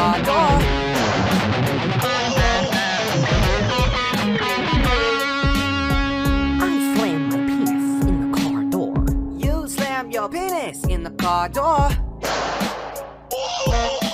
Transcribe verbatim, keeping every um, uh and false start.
car door. I slam my penis in the car door. You slam your penis in the car door.